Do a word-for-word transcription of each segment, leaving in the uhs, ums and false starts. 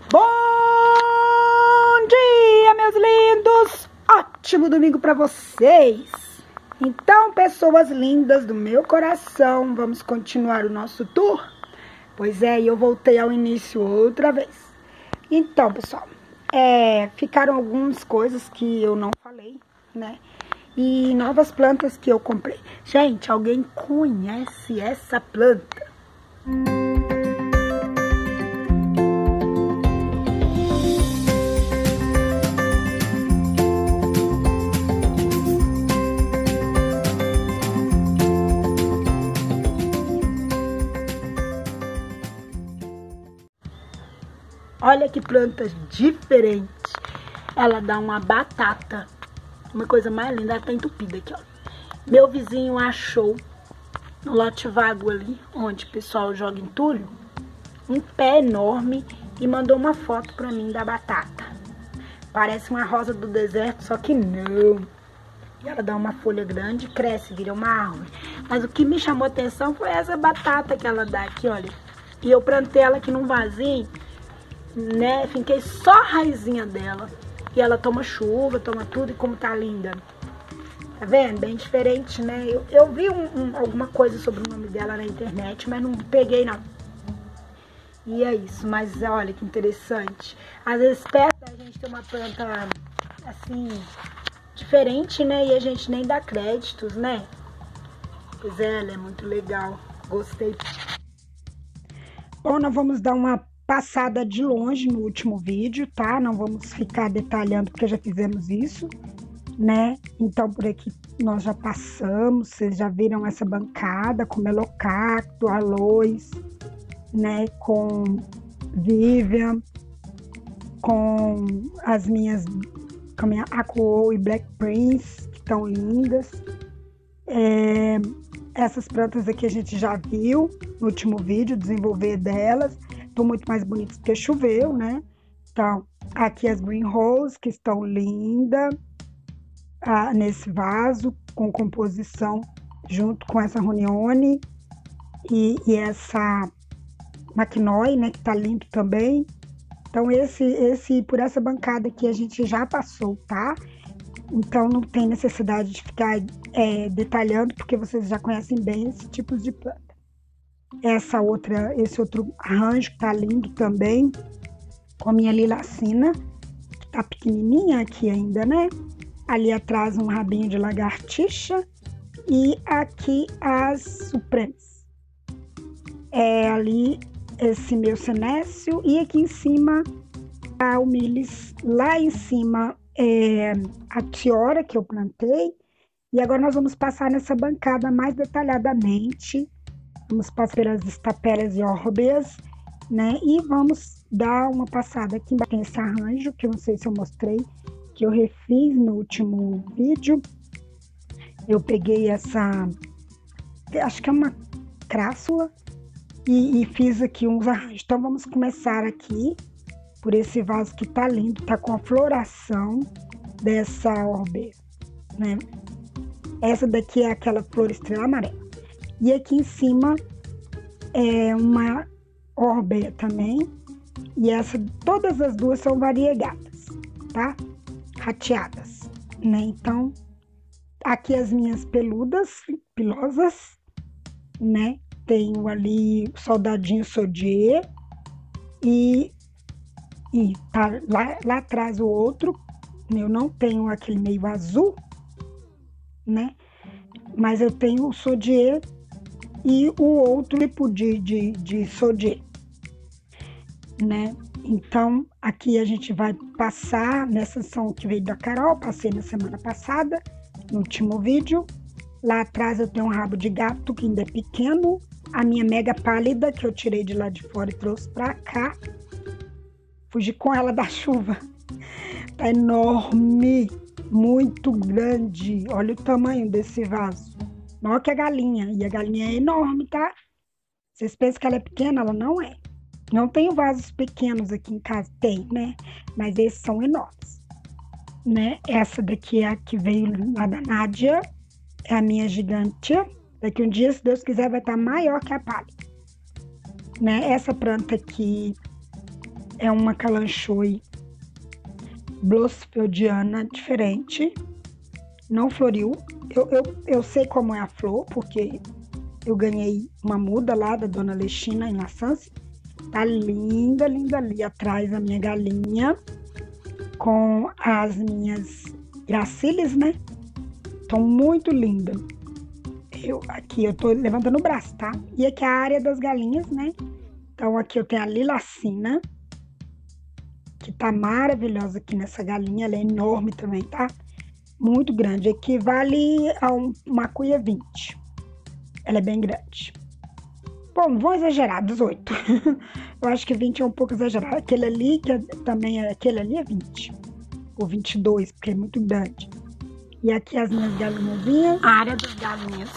Bom dia, meus lindos! Ótimo domingo para vocês! Então, pessoas lindas do meu coração, vamos continuar o nosso tour? Pois é, eu voltei ao início outra vez. Então, pessoal, é, ficaram algumas coisas que eu não falei, né? E novas plantas que eu comprei. Gente, alguém conhece essa planta? Olha que planta diferente. Ela dá uma batata. Uma coisa mais linda. Ela tá entupida aqui, ó. Meu vizinho achou no lote vago ali, onde o pessoal joga entulho, um pé enorme e mandou uma foto pra mim da batata. Parece uma rosa do deserto, só que não. E ela dá uma folha grande, cresce, vira uma árvore. Mas o que me chamou a atenção foi essa batata que ela dá aqui, olha. E eu plantei ela aqui num vasinho, né? Finquei só a raizinha dela. E ela toma chuva, toma tudo, e como tá linda. Tá vendo? Bem diferente, né? Eu, eu vi um, um, alguma coisa sobre o nome dela na internet, mas não peguei, não. E é isso. Mas olha que interessante. Às vezes perto da gente tem uma planta, assim, diferente, né? E a gente nem dá créditos, né? Pois é, ela é muito legal. Gostei. Bom, nós vamos dar uma passada de longe no último vídeo, tá? Não vamos ficar detalhando porque já fizemos isso, né? Então, por aqui nós já passamos, vocês já viram essa bancada com melocacto, aloes, né? Com Vivian, com as minhas, com a minha Aquo e Black Prince, que estão lindas. É, essas plantas aqui a gente já viu no último vídeo, desenvolver delas. Estão muito mais bonitas porque choveu, né? Então, aqui as Green Rose, que estão lindas, ah, nesse vaso, com composição junto com essa Ronione e, e essa Maquinoy, né? Que tá lindo também. Então, esse, esse, por essa bancada aqui a gente já passou, tá? Então, não tem necessidade de ficar é, detalhando, porque vocês já conhecem bem esse tipo de planta. Essa outra, esse outro arranjo que tá lindo também, com a minha lilacina, que tá pequenininha aqui ainda, né? Ali atrás um rabinho de lagartixa e aqui as supremas. É ali esse meu senécio e aqui em cima a Humilis, lá em cima é a Tiora que eu plantei. E agora nós vamos passar nessa bancada mais detalhadamente. Vamos passar pelas estapelas e órbias, né? E vamos dar uma passada aqui embaixo. Tem esse arranjo, que eu não sei se eu mostrei, que eu refiz no último vídeo. Eu peguei essa, acho que é uma crássula, e, e fiz aqui uns arranjos. Então, vamos começar aqui por esse vaso que tá lindo, tá com a floração dessa orbe, né? Essa daqui é aquela flor estrela amarela. E aqui em cima é uma orbeia também. E essa, todas as duas são variegadas, tá? Rateadas, né? Então, aqui as minhas peludas, pilosas, né? Tenho ali o soldadinho Sodier. E, e tá lá, lá atrás o outro. Eu não tenho aquele meio azul, né? Mas eu tenho o Sodier e o outro tipo de, de, de Sodier, né? Então, aqui a gente vai passar nessa ação que veio da Carol, passei na semana passada, no último vídeo. Lá atrás eu tenho um rabo de gato, que ainda é pequeno. A minha mega pálida, que eu tirei de lá de fora e trouxe pra cá. Fugi com ela da chuva. Tá enorme, muito grande. Olha o tamanho desse vaso. Maior que a galinha. E a galinha é enorme, tá? Vocês pensam que ela é pequena? Ela não é. Não tenho vasos pequenos aqui em casa. Tem, né? Mas esses são enormes. Né? Essa daqui é a que veio lá da Nádia. É a minha gigante. Daqui um dia, se Deus quiser, vai estar maior que a pálida. Né? Essa planta aqui é uma calanchoe blossfeldiana diferente. Não floriu. Eu, eu, eu sei como é a flor, porque eu ganhei uma muda lá da Dona Alexina em La Sance. Tá linda, linda ali atrás a minha galinha com as minhas gracilis, né? Estão muito lindas. Eu, aqui eu tô levantando o braço, tá? E aqui é a área das galinhas, né? Então aqui eu tenho a lilacina, que tá maravilhosa aqui nessa galinha. Ela é enorme também, tá? Muito grande. Equivale a um, uma cuia vinte. Ela é bem grande. Bom, não vou exagerar, dezoito. Eu acho que vinte é um pouco exagerado. Aquele ali, que é, também é, aquele ali é vinte. Ou vinte e dois, porque é muito grande. E aqui as minhas galinhazinhas. A área das galinhas.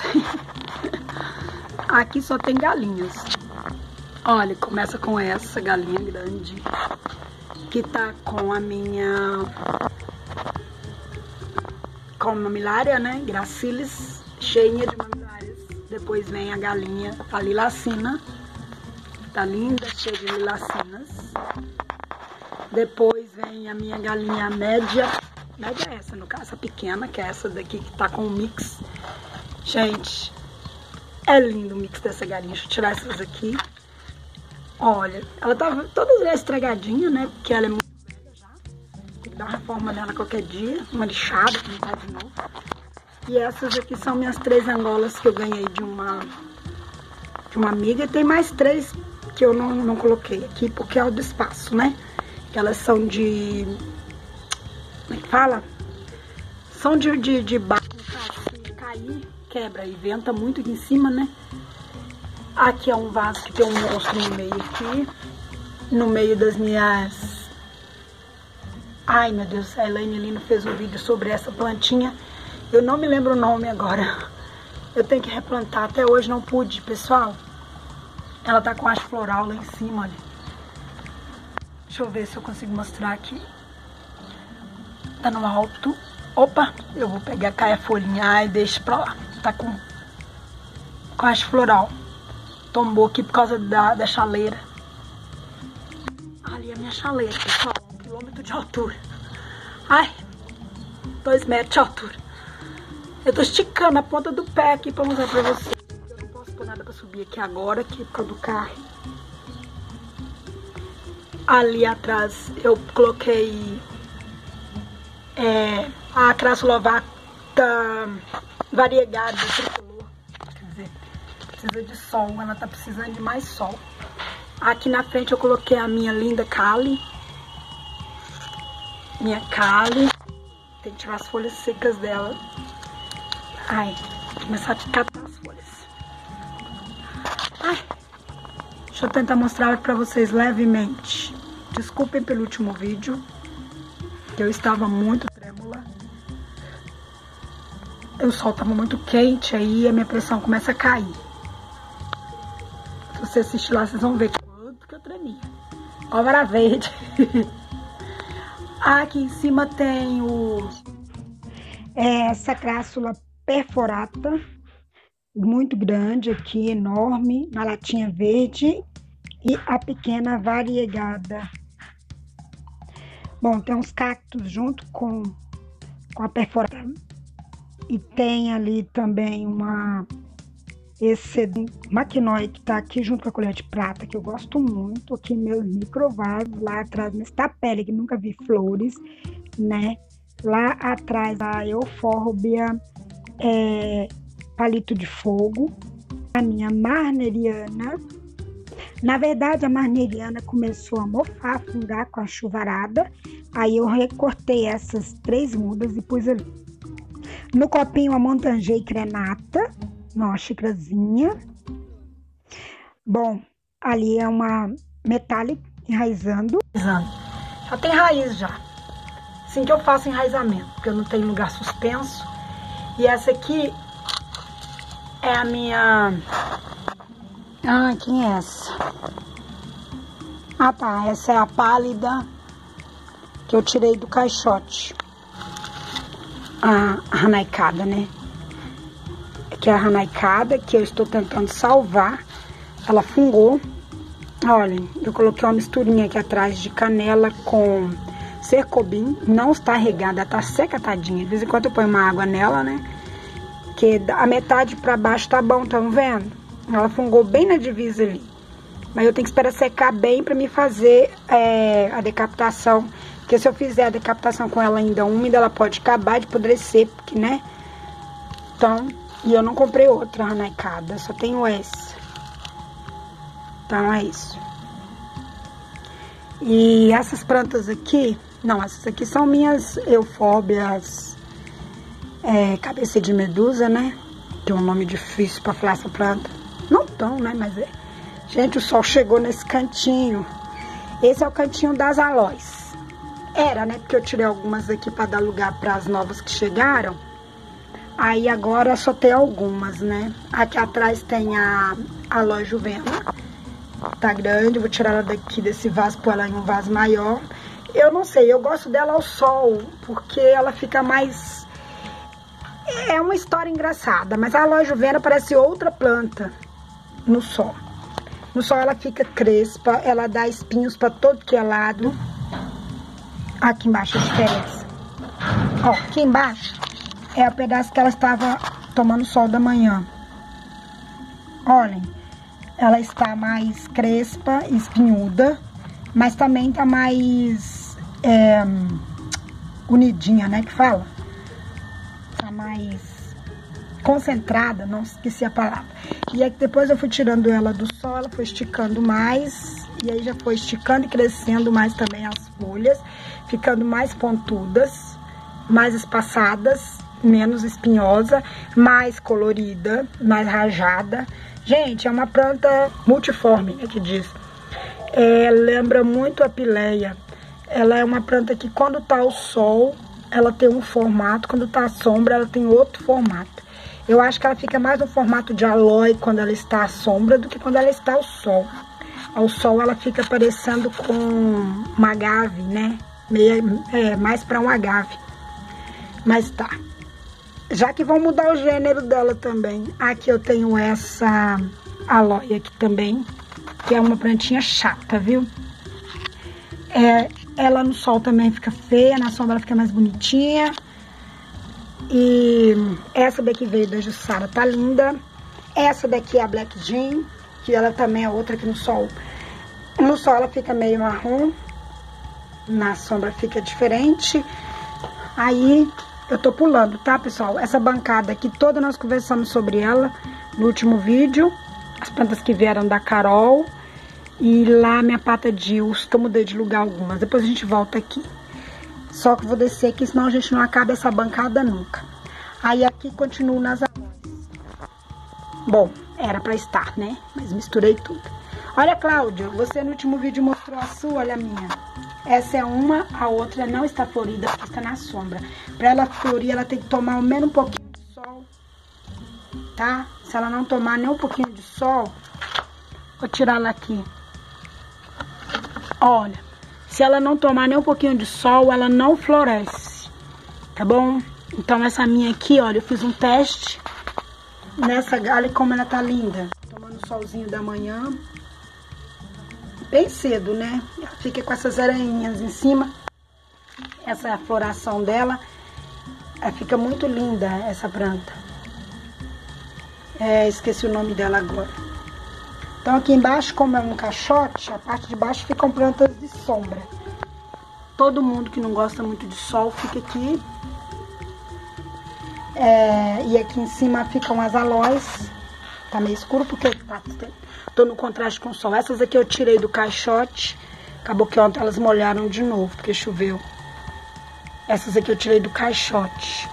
Aqui só tem galinhas. Olha, começa com essa galinha grande. Que tá com a minha... com mamilária, né? Gracilis, cheinha de mamilárias. Depois vem a galinha, a lilacina. Tá linda, cheia de lilacinas. Depois vem a minha galinha média. Média é essa, no caso, a pequena, que é essa daqui que tá com o mix. Gente, é lindo o mix dessa galinha. Deixa eu tirar essas aqui. Olha, ela tava toda estragadinha, né? Porque ela é muito velha já. Tem que dar uma reforma nela qualquer dia. Uma lixada, pintar de novo. E essas aqui são minhas três angolas que eu ganhei de uma, de uma amiga. E tem mais três que eu não, não coloquei aqui, porque é o do espaço, né? Que elas são de... como é que fala? São de, de, de barro, se cair, quebra e venta muito aqui em cima, né? Aqui é um vaso que tem um monstro no meio aqui. No meio das minhas... Ai, meu Deus, a Elaine Lino fez um vídeo sobre essa plantinha. Eu não me lembro o nome agora. Eu tenho que replantar. Até hoje não pude, pessoal. Ela tá com haste floral lá em cima, olha. Deixa eu ver se eu consigo mostrar aqui. Tá no alto. Opa, eu vou pegar, cai a folhinha e deixa pra lá. Tá com, com haste floral. Tombou aqui por causa da, da chaleira. Ali é a minha chaleira, pessoal. Um quilômetro de altura. Ai, dois metros de altura. Eu tô esticando a ponta do pé aqui pra mostrar pra vocês. Eu não posso pôr nada pra subir aqui agora, aqui por causa do carro. Ali atrás eu coloquei é, a crassulovata variegada tricolor. Quer dizer, precisa de sol, ela tá precisando de mais sol. Aqui na frente eu coloquei a minha linda Kali. Minha Kali. Tem que tirar as folhas secas dela. Ai, vou começar a catar as folhas. Ai, deixa eu tentar mostrar pra vocês levemente. Desculpem pelo último vídeo, que eu estava muito trêmula. O sol estava muito quente, aí a minha pressão começa a cair. Se você assistir lá, vocês vão ver quanto que eu tremia. Ó, vara verde. Aqui em cima tem o... É essa crássula perforata, muito grande aqui, enorme, na latinha verde, e a pequena variegada. Bom, tem uns cactos junto com, com a perforata, e tem ali também uma esse maquinói que tá aqui junto com a colher de prata, que eu gosto muito, aqui meus microvasos, lá atrás nesse tapete que nunca vi flores, né? Lá atrás a eufórbia, é, palito de fogo, a minha marneriana. Na verdade, a marneriana começou a mofar, a fungar com a chuvarada. Aí eu recortei essas três mudas e pus ali. No copinho, a Montanger Crenata, numa xícarazinha. Bom, ali é uma metálica enraizando. Já tem raiz já. Assim que eu faço enraizamento, porque eu não tenho lugar suspenso. E essa aqui é a minha... Ah, quem é essa? Ah, tá. Essa é a pálida que eu tirei do caixote. A ranaicada, né? Que é a ranaicada que eu estou tentando salvar. Ela fungou. Olhem, eu coloquei uma misturinha aqui atrás de canela com cercobim. Não está regada, ela tá seca, tadinha. De vez em quando eu ponho uma água nela, né? Que a metade pra baixo tá bom, estão vendo? Ela fungou bem na divisa ali. Mas eu tenho que esperar secar bem pra me fazer é, a decapitação. Porque se eu fizer a decapitação com ela ainda úmida, ela pode acabar de apodrecer, porque, né? Então, e eu não comprei outra ranecada, só tenho essa. Então, é isso. E essas plantas aqui, não, essas aqui são minhas eufórbias, é, cabeça de medusa, né? Tem um nome difícil pra falar essa planta. Não tão, né? Mas é. Gente, o sol chegou nesse cantinho. Esse é o cantinho das aloes. Era, né? Porque eu tirei algumas aqui pra dar lugar pras novas que chegaram. Aí agora só tem algumas, né? Aqui atrás tem a aloe juvena. Tá grande, vou tirar ela daqui desse vaso, pôr ela em um vaso maior. Eu não sei, eu gosto dela ao sol, porque ela fica mais... É uma história engraçada, mas a aloe juvena parece outra planta no sol. No sol ela fica crespa, ela dá espinhos pra todo que é lado. Aqui embaixo a diferença. Ó, aqui embaixo é o pedaço que ela estava tomando sol da manhã. Olhem. Ela está mais crespa, espinhuda, mas também tá mais é, unidinha, né, que fala? Tá mais concentrada, não esqueci a palavra. E aí depois eu fui tirando ela do sol, ela foi esticando mais, e aí já foi esticando e crescendo mais também as folhas, ficando mais pontudas, mais espaçadas, menos espinhosa, mais colorida, mais rajada. Gente, é uma planta multiforme, é que diz. É, lembra muito a pileia. Ela é uma planta que quando tá ao sol, ela tem um formato. Quando tá à sombra, ela tem outro formato. Eu acho que ela fica mais no formato de aloe quando ela está à sombra do que quando ela está ao sol. Ao sol ela fica parecendo com uma agave, né? Meio, é, mais pra um agave. Mas tá. Já que vão mudar o gênero dela também. Aqui eu tenho essa aloe aqui também, que é uma plantinha chata, viu? É, ela no sol também fica feia, na sombra ela fica mais bonitinha. E essa daqui veio da Jussara, tá linda. Essa daqui é a Black Jean, que ela também é outra que no sol. No sol ela fica meio marrom, na sombra fica diferente. Aí... eu tô pulando, tá, pessoal? Essa bancada aqui toda nós conversamos sobre ela no último vídeo. As plantas que vieram da Carol. E lá minha pata de urso, que eu mudei de lugar algumas. Depois a gente volta aqui. Só que eu vou descer aqui, senão a gente não acaba essa bancada nunca. Aí aqui continuo nas aloes. Bom, era pra estar, né? Mas misturei tudo. Olha, Cláudia, você no último vídeo mostrou a sua, olha a minha. Essa é uma, a outra não está florida, porque está na sombra. Para ela florir, ela tem que tomar ao menos um pouquinho de sol, tá? Se ela não tomar nem um pouquinho de sol, vou tirar ela aqui. Olha, se ela não tomar nem um pouquinho de sol, ela não floresce, tá bom? Então essa minha aqui, olha, eu fiz um teste nessa, olha como ela tá linda. Tomando solzinho da manhã. Bem cedo, né? Ela fica com essas aranhinhas em cima. Essa é a floração dela. Ela fica muito linda, essa planta. É, esqueci o nome dela agora. Então aqui embaixo, como é um caixote, a parte de baixo ficam plantas de sombra. Todo mundo que não gosta muito de sol fica aqui. É, e aqui em cima ficam as aloes. Tá meio escuro porque tá, tô no contraste com o sol. Essas aqui eu tirei do caixote. Acabou que ontem elas molharam de novo, porque choveu. Essas aqui eu tirei do caixote.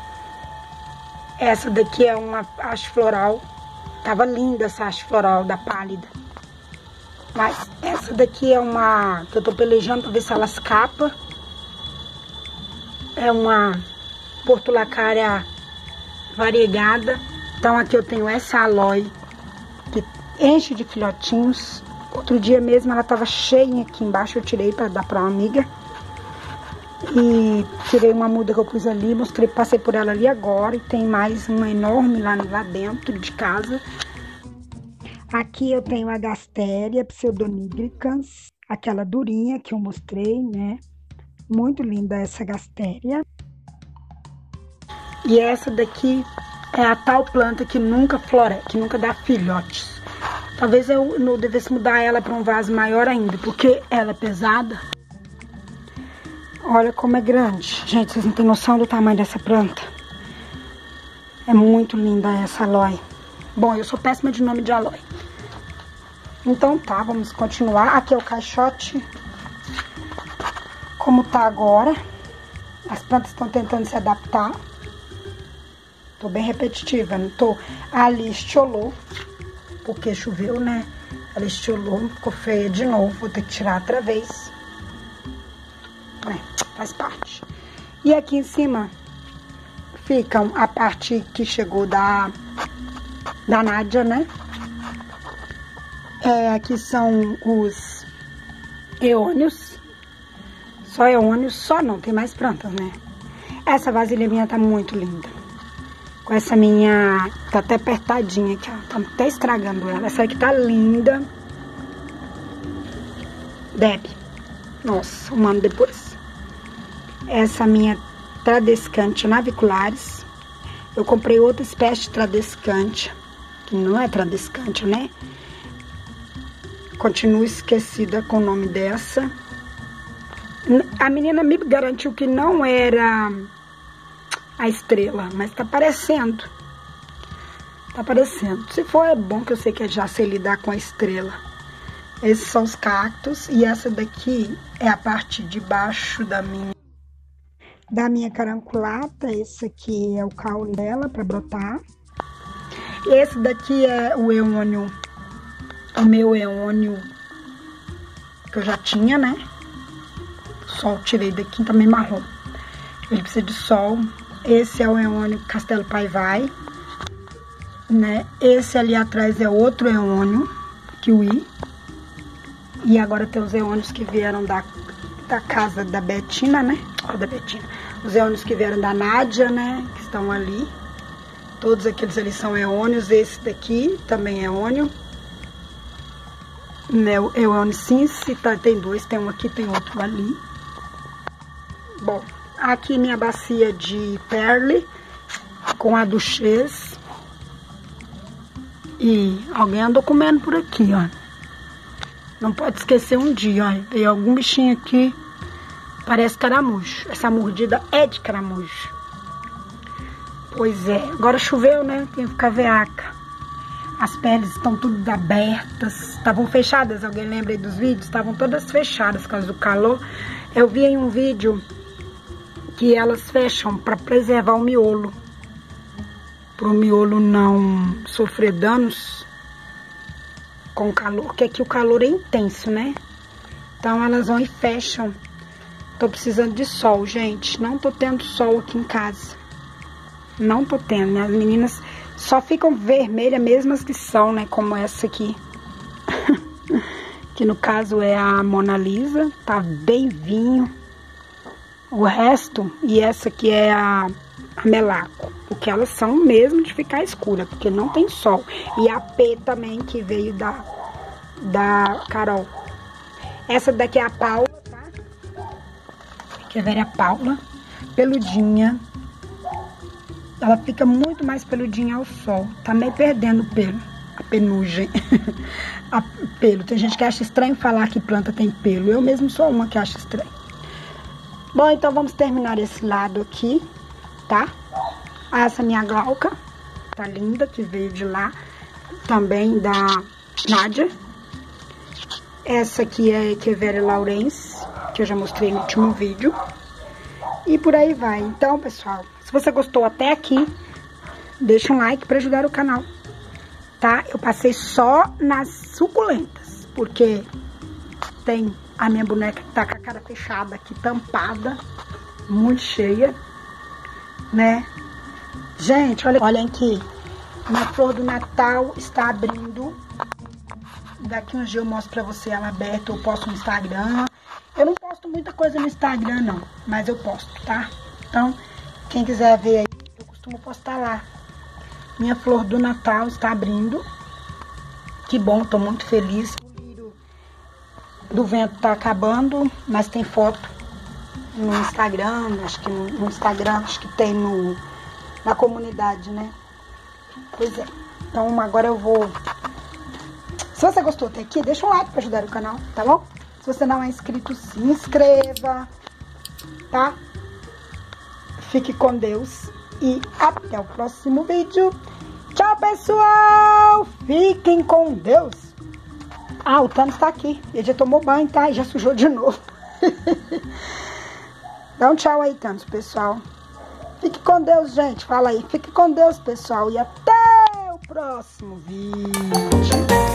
Essa daqui é uma haste floral. Tava linda essa haste floral da pálida. Mas essa daqui é uma que eu tô pelejando pra ver se ela escapa. É uma portulacária variegada. Então aqui eu tenho essa aloe que enche de filhotinhos. Outro dia mesmo ela tava cheia aqui embaixo, eu tirei para dar para uma amiga. E tirei uma muda que eu pus ali, mostrei, passei por ela ali agora. E tem mais uma enorme lá, lá dentro de casa. Aqui eu tenho a Gastéria pseudonigricans, aquela durinha que eu mostrei, né? Muito linda essa Gastéria. E essa daqui é a tal planta que nunca floresce, que nunca dá filhotes. Talvez eu não devesse mudar ela para um vaso maior ainda, porque ela é pesada. Olha como é grande. Gente, vocês não têm noção do tamanho dessa planta. É muito linda essa aloe. Bom, eu sou péssima de nome de aloe. Então tá, vamos continuar. Aqui é o caixote. Como tá agora. As plantas estão tentando se adaptar. Tô bem repetitiva, não tô? Ali estiolou, porque choveu, né? Ela estiolou, ficou feia de novo. Vou ter que tirar outra vez. É, faz parte. E aqui em cima ficam a parte que chegou da, da Nádia, né? É, aqui são os eônios. Só eônios, só não, tem mais plantas, né? Essa vasilha minha tá muito linda. Com essa minha, tá até apertadinha aqui, ó. Tá até estragando ela. Essa aqui tá linda. Deb. Nossa, um ano depois. Essa minha Tradescante naviculares. Eu comprei outra espécie de Tradescante, que não é Tradescante, né? Continuo esquecida com o nome dessa. A menina me garantiu que não era a estrela, mas tá parecendo. Tá parecendo. Se for, é bom, que eu sei que eu já sei lidar com a estrela. Esses são os cactos. E essa daqui é a parte de baixo da minha da minha caranculata. Esse aqui é o caule dela para brotar. Esse daqui é o eônio, o meu eônio que eu já tinha, né? Sol, tirei daqui, também marrom. Ele precisa de sol. Esse é o eônio Castelo Paivai, né? Esse ali atrás é outro eônio, Kiwi. E agora tem os eônios que vieram da, da casa da Betina, né? Da Betina. Os eônios que vieram da Nádia, né? Que estão ali. Todos aqueles ali são eônios. Esse daqui também é eônio. Né? O eônio Cince, tá, tem dois, tem um aqui, tem outro ali. Bom, aqui minha bacia de perle com a Duchesse. E alguém andou comendo por aqui, ó. Não pode esquecer um dia, ó. Veio algum bichinho aqui, parece caramujo. Essa mordida é de caramujo. Pois é, agora choveu, né? Tem que ficar veaca. As peles estão tudo abertas. Estavam fechadas, alguém lembra aí dos vídeos? Estavam todas fechadas por causa do calor. Eu vi em um vídeo que elas fecham para preservar o miolo, para o miolo não sofrer danos com o calor, porque aqui o calor é intenso, né? Então elas vão e fecham. Tô precisando de sol, gente. Não tô tendo sol aqui em casa. Não tô tendo. Minhas meninas só ficam vermelhas, mesmo as que são, né? Como essa aqui. Que no caso é a Mona Lisa. Tá bem vinho. O resto, e essa aqui é a, a Melaco, porque elas são mesmo de ficar escura, porque não tem sol. E a P também, que veio da, da Carol. Essa daqui é a Paula, tá? Que é a Paula, peludinha. Ela fica muito mais peludinha ao sol, tá meio perdendo o pelo, a penugem. A pelo, tem gente que acha estranho falar que planta tem pelo, eu mesmo sou uma que acha estranho. Bom, então vamos terminar esse lado aqui, tá? Essa minha glauca, tá linda, que veio de lá, também da Nádia. Essa aqui é Echeveria Laurens, que eu já mostrei no último vídeo. E por aí vai. Então, pessoal, se você gostou até aqui, deixa um like para ajudar o canal, tá? Eu passei só nas suculentas, porque tem a minha boneca que tá com a cara fechada aqui, tampada, muito cheia, né? Gente, olha, olhem aqui. Minha flor do Natal está abrindo. Daqui uns dias eu mostro pra você ela aberta, eu posto no Instagram. Eu não posto muita coisa no Instagram, não, mas eu posto, tá? Então, quem quiser ver aí, eu costumo postar lá. Minha flor do Natal está abrindo. Que bom, tô muito feliz. O lírio do vento tá acabando, mas tem foto no Instagram, acho que no, no Instagram, acho que tem no, na comunidade, né? Pois é. Então agora eu vou... Se você gostou até aqui, deixa um like pra ajudar o canal, tá bom? Se você não é inscrito, se inscreva, tá? Fique com Deus e até o próximo vídeo. Tchau, pessoal! Fiquem com Deus! Ah, o Thanos tá aqui. Ele já tomou banho, tá? E já sujou de novo. Dá um tchau aí, Thanos, pessoal. Fique com Deus, gente. Fala aí. Fique com Deus, pessoal. E até o próximo vídeo.